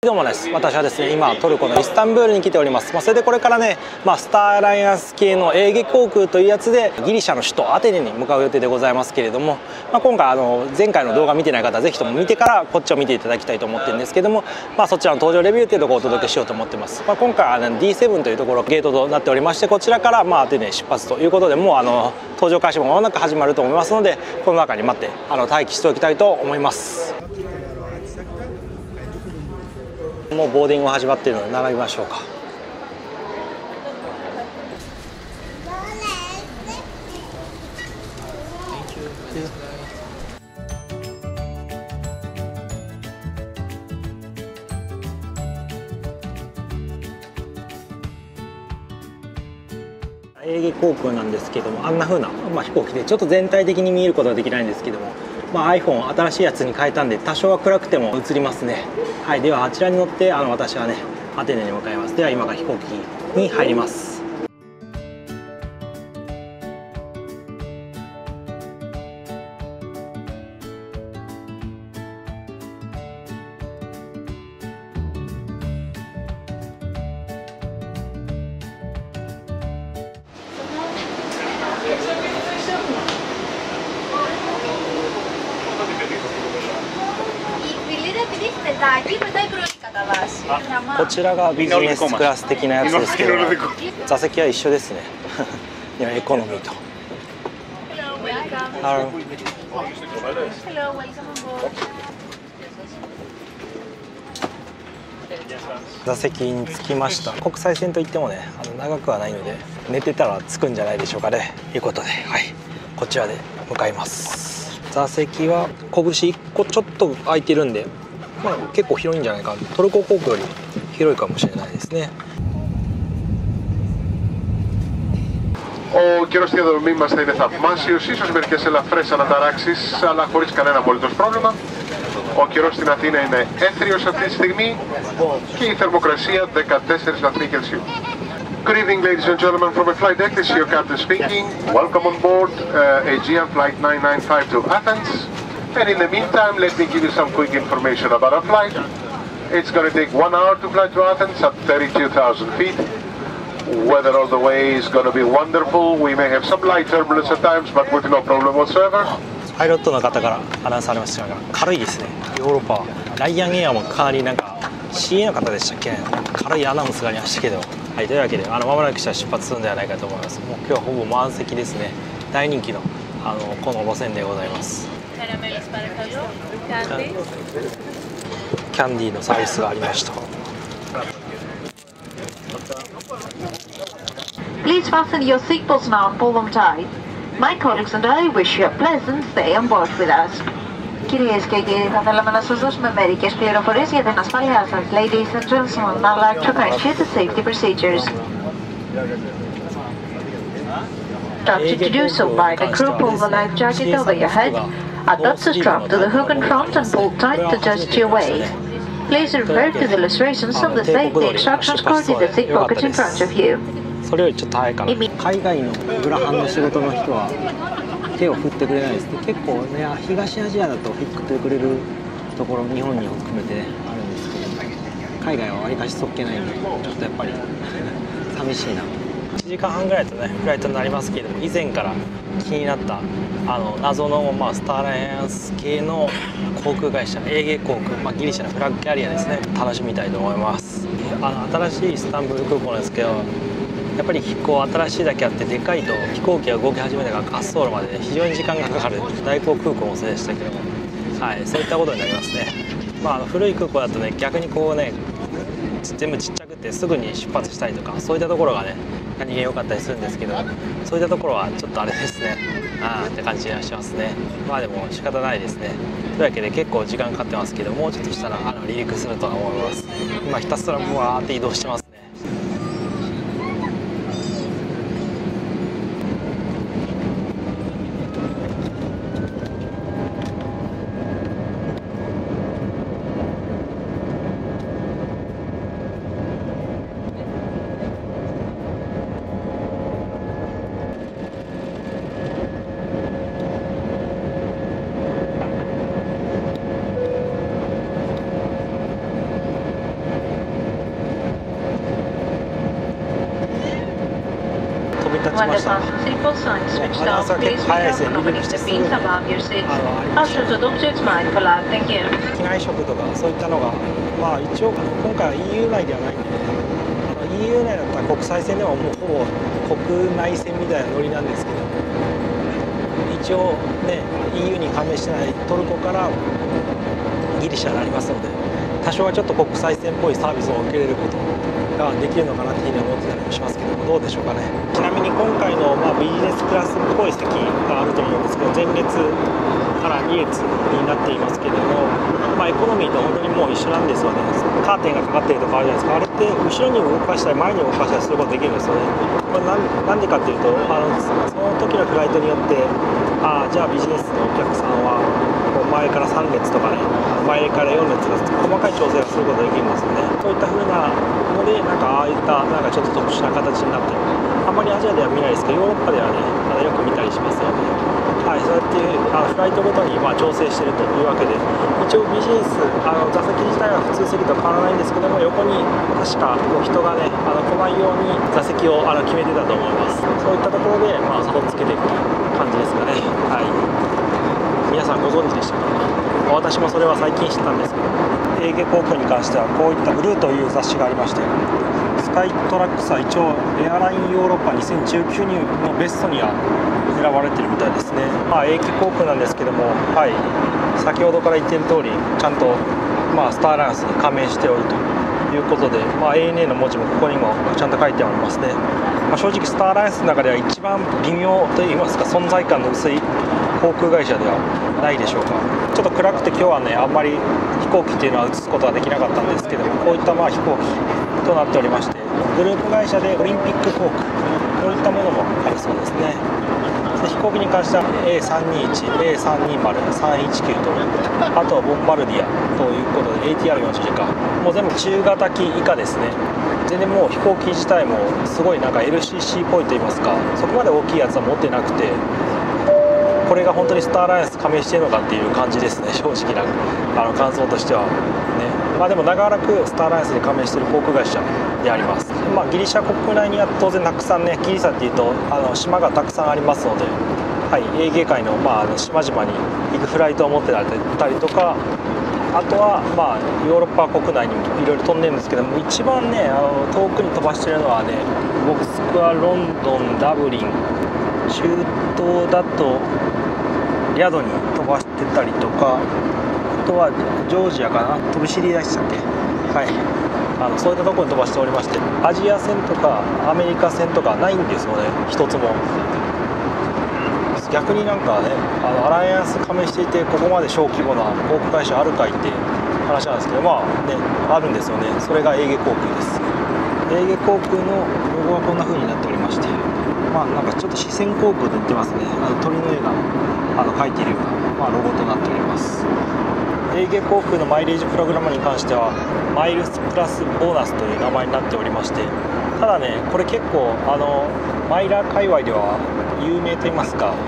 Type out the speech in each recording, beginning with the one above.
どうもです。私はですね、今トルコのイスタンブールに来ております。それでこれからね、スターアライアンス系のエーゲ航空というやつでギリシャの首都アテネに向かう予定でございますけれども、今回前回の動画見てない方はぜひとも見てからこっちを見ていただきたいと思ってるんですけども、そちらの搭乗レビューというところをお届けしようと思ってます。今回は、D7 というところゲートとなっておりまして、こちらからアテネ出発ということで、もう搭乗開始も間もなく始まると思いますので、この中に待って待機しておきたいと思います。もうボーディングが始まっているので並びましょうか。エーゲ航空なんですけども、あんな風な、飛行機でちょっと全体的に見えることはできないんですけども、iPhone 新しいやつに変えたんで多少は暗くても映りますね。はい、ではあちらに乗って私はねアテネに向かいます。では今から飛行機に入ります。こちらがビジネスクラス的なやつですけど、座席は一緒ですね。エコノミーと。座席に着きました。国際線といってもね長くはないので、寝てたら着くんじゃないでしょうかね。ということで、はい、こちらで向かいます。座席は拳1個ちょっと空いてるんで、結構広いんじゃないかな。トルコ航空より広いかもしれないですね。 Ο καιρός στη διαδρομή μας θα είναι θαυμάσιος, ίσως μερικές ελαφρές αναταράξεις, αλλά χωρίς κανένα απολύτως πρόβλημα. Ο καιρός στην Αθήνα είναι έθριος αυτή τη στιγμή και η θερμοκρασία 14 βαθμοί Κελσίου. Good evening, ladies and gentlemen, from a flight deck. This is your captain speaking. Welcome on board Aegean Flight 995 to Athens. And in the meantime, let me give you some quick information about our flight. It's going to take 1 hour to fly to Athens at 32,000 feet. Weather all the way is going to be wonderful. We may have some light turbulence at times, but with no problem whatsoever. パイロットの方からアナウンスされましたが、軽いですね。ヨーロッパはライアンエアもかなりCA の方でしたっけ、軽いアナウンスがありましたけど、はい、というわけで間もなくしたら出発するんではないかと思います。もう今日はほぼ満席ですね。大人気のこの路線でございます。キャンディーのサービスがありました。 Please fasten your seatbelts now and pull them tight. My colleagues and I wish you a pleasant stay on board with us. Κυρίες και κύριοι, θα θέλαμε να σας δώσουμε μερικές πληροφορίες για την ασφάλειά σας. Ladies and gentlemen, I'd like to remind you the safety procedures. Instructed to do so by the crew, pull the life jacket over your head. Add the strap to the hook in front and pull tight to adjust your weight. Please refer to the illustrations on the safety instructions card in the seat pocket in front of you. それよりちょっと早いかな。海外のグラハンの仕事の人は手を振ってくれないですね。結構ね、東アジアだと振ってくれるところ、日本に含めてねあるんですけど、海外はわりかしそっけないんで、ちょっとやっぱり寂しいな。1時間半ぐらいとねフライトになりますけれども、以前から気になった謎のスターアライアンス系の航空会社エーゲ航空、ギリシャのフラッグキャリアですね、楽しみたいと思います。新しいイスタンブール空港なんですけど、やっぱり新しいだけあってでかいと飛行機が動き始めたから滑走路まで非常に時間がかかる。大航空港もそうでしたけども、はい、そういったことになりますね。古い空港だとね、逆に全部ちっちゃくてすぐに出発したりとか、そういったところがね何気良かったりするんですけど、そういったところはちょっとあれですね、って感じがしますね。でも仕方ないですね。というわけで結構時間かかってますけど、もうちょっとしたら離陸するとは思います。今ひたすらブワーって移動してますね。 ちました。アナウンサー結構早いですね。離陸してすぐにありました。機内食とかそういったのが、まあ一応今回は EU 内ではないんでね、EU 内だったら国際線ではもうほぼ国内線みたいなノリなんですけど、一応ね EU に加盟してないトルコからギリシャになりますので、多少はちょっと国際線っぽいサービスを受けれることができるのかなっていうふうに思ってたりもしますけども、どうでしょうかね。ちなみに今回の、ビジネスクラスっぽい席があると思うんですけど、前列から2列になっていますけれども、エコノミーと本当にもう一緒なんですよね。カーテンがかかっているとかあるじゃないですか。あれって後ろに動かしたり前に動かしたりすることできるんですよね。これなんでかっていうと、その時のフライトによってじゃあビジネスのお客さんは前から3列とかね、前から4列が細かい調整をすることができるんですよね。そういった風なので、ああいったちょっと特殊な形になってる、あんまりアジアでは見ないですけど、ヨーロッパではねよく見たりしますよね。そうやってフライトごとに調整しているというわけで、一応ビジネス座席自体は普通席と変わらないんですけども、横に確か人がね来ないように座席を決めてたと思います。そういったところで差をつけていく感じですかね。皆さんご存知でしたか？私もそれは最近知ったんですけど、エーゲ航空に関してはこういったブルーという雑誌がありまして、スカイトラックスは一応エアラインヨーロッパ2019のベストには選ばれてるみたいですね。エーゲ航空なんですけども、先ほどから言っている通りちゃんとスターアライアンスに加盟しておるということで、ANA の文字もここにもちゃんと書いてありますね。正直スターアライアンスの中では一番微妙といいますか、存在感の薄い航空会社ではないでしょうか。ちょっと暗くて今日はねあんまり飛行機っていうのは映すことはできなかったんですけども、こういった飛行機となっておりまして、グループ会社でオリンピック航空こういったものもあるそうですね。で飛行機に関しては A321、A320、319 と、あとはボンバルディアということで ATR40 か、もう全部中型機以下ですね。全然もう飛行機自体もすごいLCC っぽいといいますか、そこまで大きいやつは持ってなくて、これが本当にスターアライアンス加盟しているのかっていう感じですね、正直な感想としてはね。でも長らくスターアライアンスに加盟している航空会社であります。ギリシャ国内には当然たくさんね、ギリシャっていうと島がたくさんありますので、エーゲ海の、島々に行くフライトを持ってられたりとか、あとはヨーロッパ国内にもいろいろ飛んでるんですけども、一番ね遠くに飛ばしてるのはね、モスクワ、ロンドン、ダブリン、中東だとリヤドに飛ばしてたりとか、あとはジョージアかな、飛び知りでしたっけ、そういったところに飛ばしておりまして、アジア線とかアメリカ線とかないんですよね、一つも。逆にねアライアンス加盟していてここまで小規模な航空会社あるかいって話なんですけど、あるんですよね。それがエーゲ航空です。エーゲ航空のロゴはこんな風になっておりまして、ちょっと四川航空と言ってますね。鳥の絵が描いているような、ロゴとなっております。エーゲ航空のマイレージプログラムに関してはマイルスプラスボーナスという名前になっておりまして、ただねこれ結構マイラー界隈では有名と言いますか、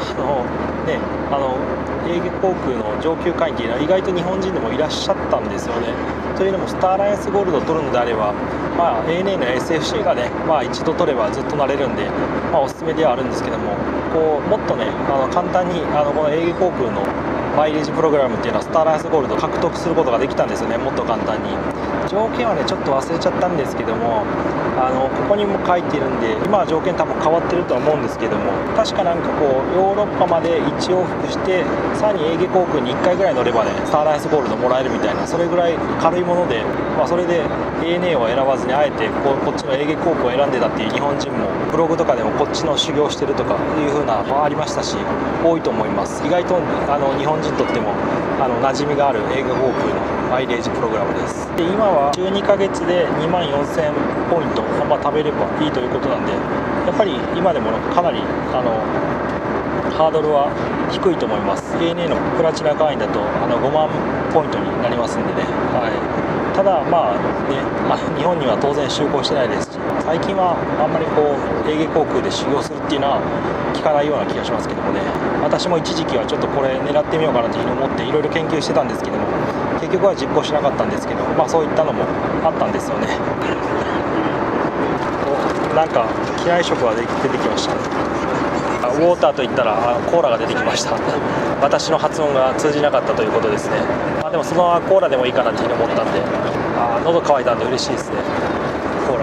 エーゲ航空の上級会員というのは意外と日本人でもいらっしゃったんですよね。というのもスターアライアンスゴールドを取るのであれば、ANA の SFC がね、一度取ればずっとなれるんで、おすすめではあるんですけども、もっとね簡単にこのエーゲ航空のマイレージプログラムっていうのはスターアライアンスゴールドを獲得することができたんですよね、もっと簡単に。条件はねちょっと忘れちゃったんですけども、ここにも書いてるんで、今は条件多分変わってるとは思うんですけども、確かヨーロッパまで1往復してさらにエーゲ航空に1回ぐらい乗ればねスターアライアンスゴールドもらえるみたいな、それぐらい軽いもので、それで ANA を選ばずにあえてこっちのエーゲ航空を選んでたっていう日本人もブログとかでもこっちの修行してるとかいう風なありましたし、多いと思います。意外と日本人にとっても馴染みがあるエーゲ航空のマイレージプログラムです。で今は12ヶ月で24,000ポイント、貯めればいいということなんで、やっぱり今でもかなりハードルは低いと思います。 ANA のプラチナ会員だと5万ポイントになりますんでね、ただ日本には当然就航してないですし、最近はあんまりエーゲ航空で修行するっていうのは聞かないような気がしますけどもね。私も一時期はちょっとこれ狙ってみようかなというふうに思っていろいろ研究してたんですけども、結局は実行しなかったんですけど、そういったのもあったんですよね。 なんか機内食が出てきましたね。ウォーターといったらコーラが出てきました。私の発音が通じなかったということですね。でもそのコーラでもいいかなっていうふうに思ったんで、喉乾いたんで嬉しいですね。コー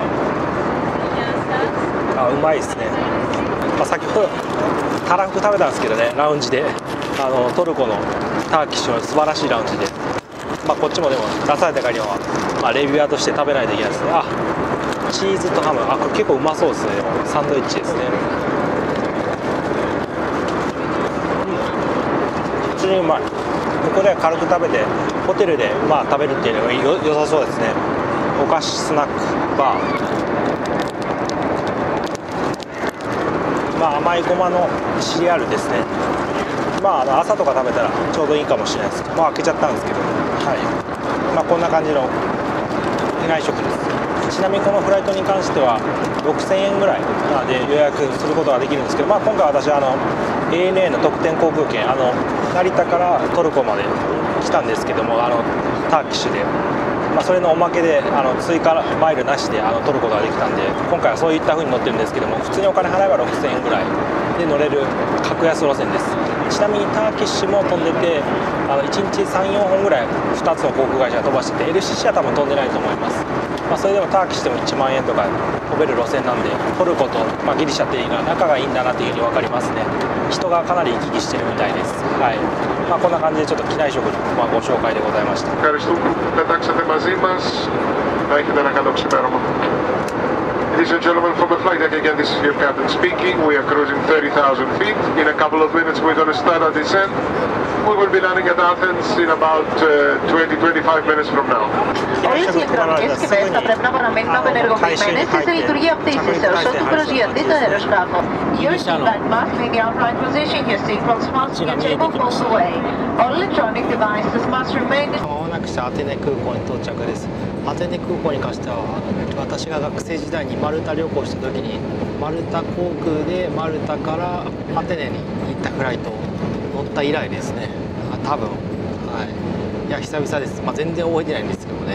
ラうまいですね。先ほどたらふく食べたんですけどね、ラウンジでトルコのターキッシュの素晴らしいラウンジで、こっちもでも出された帰りは、レビューアーとして食べないといけないですね。チーズとハム、これ結構うまそうですね。でもサンドイッチですね。普通にうまい。ここで軽く食べてホテルで食べるっていうのが良さそうですね。お菓子スナックバー、甘いごまのシリアルですね。朝とか食べたらちょうどいいかもしれないですけど、開けちゃったんですけど、こんな感じの機内食です。ちなみにこのフライトに関しては6000円ぐらいで予約することができるんですけど、今回私ANA の特典航空券、成田からトルコまで来たんですけども、ターキッシュで、それのおまけで追加マイルなしで取ることができたんで、今回はそういった風に乗ってるんですけども、普通にお金払えば6000円ぐらいで乗れる格安路線です。ちなみにターキッシュも飛んでて、1日 3,4 本ぐらい2つの航空会社が飛ばしてて、 LCC は多分飛んでないと思います。それでもターキッシュでも1万円とか飛べる路線なんで、トルコと、ギリシャっていうのは仲がいいんだなというふうに分かりますね。人がかなり行き来してるみたいです。こんな感じでちょっと機内食のご紹介でございました。 Ladies and gentlemen, from the flight deck again, this is your captain speaking. We are cruising 30,000 feet. In a couple of minutes, we're going to start our descent. We will be landing at Athens in about 20-25 minutes from now. Όλες οι ηλεκτρονικές συσκευές θα πρέπει να παραμένουν απενεργοποιημένες και σε λειτουργία πτήσης έως ότου προσγειωθεί το αεροσκάφο. Your seatbelt must be in the upright position. Your seatbelts must be table all the way. All electronic devices must remain. 間もなくしてアテネ空港に到着です。アテネ空港に関しては私が学生時代にマルタ旅行した時にマルタ航空でマルタからアテネに行ったフライトを乗った以来ですね。多分いや久々です。全然覚えてないんですけどもね。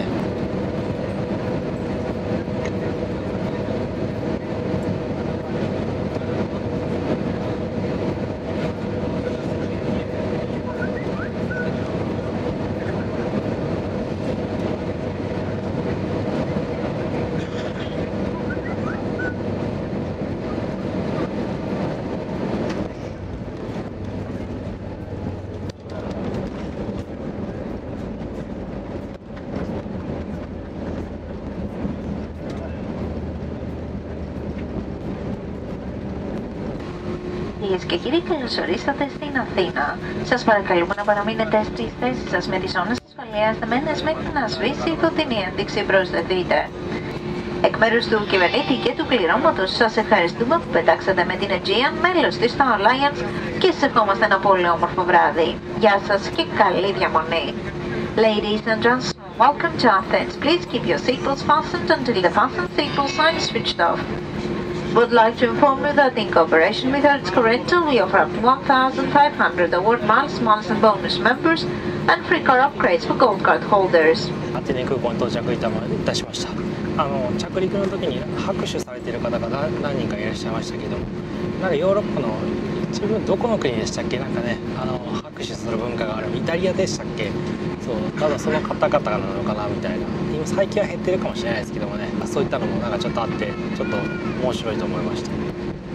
Κυρίες και κύριοι, καλώς ορίσατε στην Αθήνα. Σας παρακαλούμε να παραμείνετε στις θέσεις σας με τις ζώνες ασφαλείας δεμένες μέχρι να σβήσει η φωτεινή ένδειξη προσδεθείτε. Εκ μέρους του κυβερνήτη και του πληρώματος σας ευχαριστούμε που πετάξατε με την Aegean, μέλος της Star Alliance, και σας ευχόμαστε ένα πολύ όμορφο βράδυ. Γεια σας και καλή διαμονή. Ladies and gentlemen, welcome to Athens. Please keep your seatbelts fastened until the fasten seatbelt sign is switched off. Would like to inform you that in cooperation with Hertz Corrental, we offer up to 1,500 award miles and bonus members and free car upgrades for gold card holders. アテネ空港に到着いたしました。着陸の時に拍手されている方が何人かいらっしゃいましたけども、ヨーロッパの一部どこの国でしたっけ、拍手する文化がある、イタリアでしたっけ。ただその方々なのかなみたいな。今最近は減ってるかもしれないですけどもね、そういったのもちょっとあってちょっと面白いと思いました。さ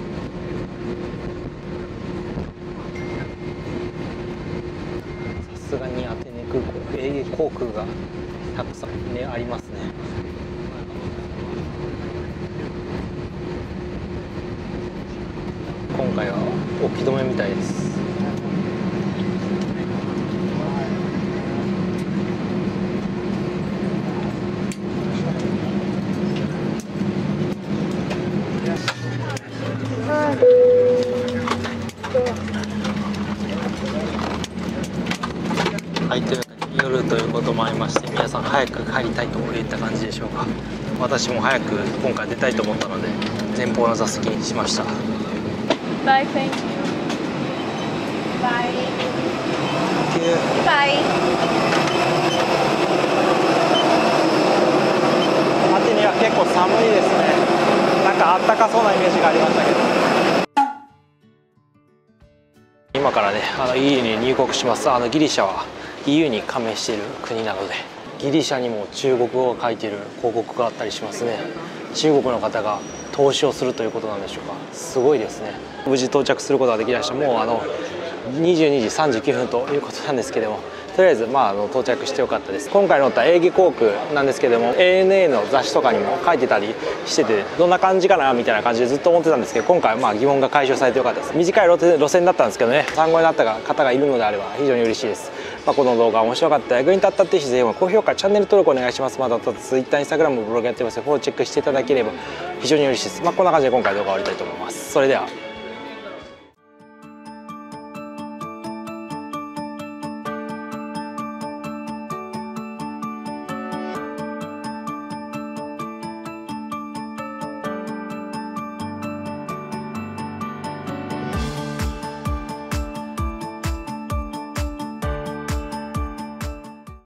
すがにアテネ空港、航空がたくさんありますね。今回は置き止めみたいです。というわけで夜ということもありまして、皆さん早く帰りたいといった感じでしょうか。私も早く今回出たいと思ったので前方の座席にしました。 Bye, thank you. Bye. Thank you. Bye. アテネは結構寒いですね。 かあったかそうなイメージがありましたけど。 今からねEU に入国します。ギリシャは EU に加盟している国なので、ギリシャにも中国語が書いている広告があったりしますね。中国の方が投資をするということなんでしょうか。すごいですね。無事到着することができました。もう22時39分ということなんですけども、とりあえず到着してよかったです。今回乗ったエーゲ航空なんですけども、 ANA の雑誌とかにも書いてたりしてて、どんな感じかなみたいな感じでずっと思ってたんですけど、今回は疑問が解消されてよかったです。短い路線だったんですけどね、参考になった方がいるのであれば非常に嬉しいです。この動画面白かった、役に立ったっていう人は高評価、チャンネル登録お願いします。また Twitter、Instagram、ブログやってますのでフォローチェックしていただければ非常に嬉しいです。こんな感じで今回動画を終わりたいと思います。それでは。